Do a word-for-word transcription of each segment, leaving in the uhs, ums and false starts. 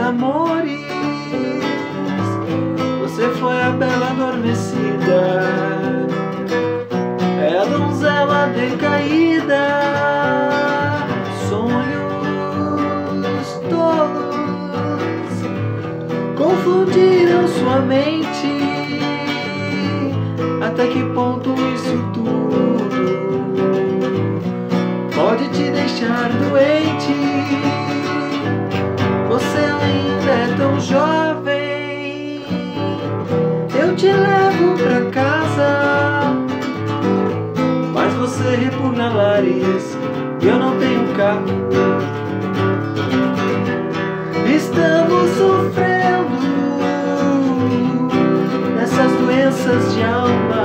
amores. Você foi a bela adormecida, é a donzela decaída. Sonhos tolos confundiram sua mente. Até que ponto isso tudo pode te deixar doente? Você ainda é tão jovem. Eu te levo pra casa, mas você repugna lares e eu não tenho carro. Estamos sofrendo nessas doenças de alma.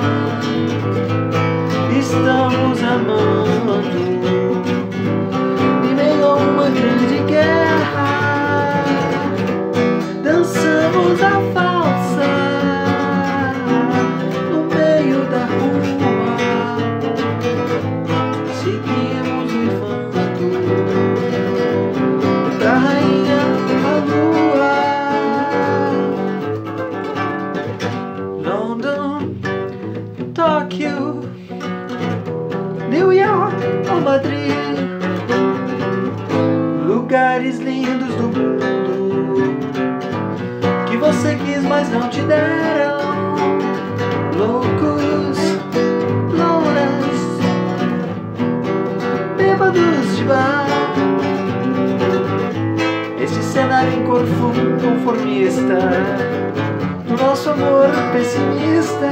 Estamos amando em meio a uma grande guerra. Dançamos a valsa no meio da rua. Seguimos o infanto da rainha da lua. London, Tóquio, New York ou Madrid, lugares lindos do mundo que você quis, mas não te deram. Loucos, louras, bêbados de bar. Este cenário inconformista do nosso amor pessimista.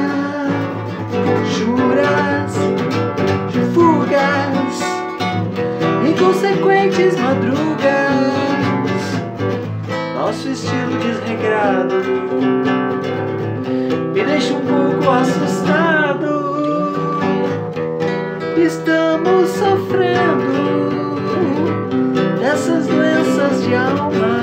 Juras de fugas, inconsequentes madrugas. Nosso estilo desregrado me deixa um pouco assustado. Estamos sofrendo dessas doenças de alma.